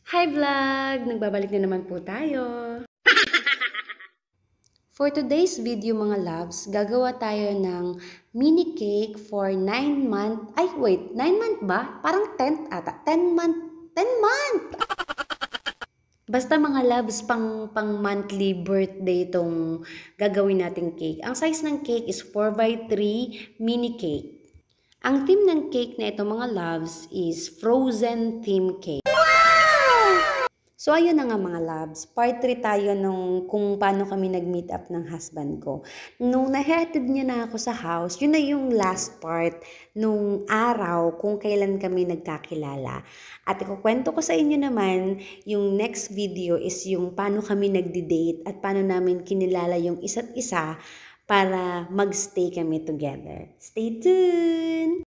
Hi vlog! Nagbabalik na naman po tayo. For today's video mga loves, gagawa tayo ng mini cake for 9 month. Ay wait, 9 month ba? Parang 10th ata. 10 month. 10 month! Basta mga loves, pang monthly birthday itong gagawin nating cake. Ang size ng cake is 4x3 mini cake. Ang theme ng cake na ito mga loves is frozen theme cake. So, ayun na nga mga loves. Part 3 tayo nung kung paano kami nag-meet up ng husband ko. Nung nahatid niya na ako sa house, yun na yung last part nung araw kung kailan kami nagkakilala. At ikukwento ko sa inyo naman, yung next video is yung paano kami nagdi-date at paano namin kinilala yung isa't isa para magstay kami together. Stay tuned!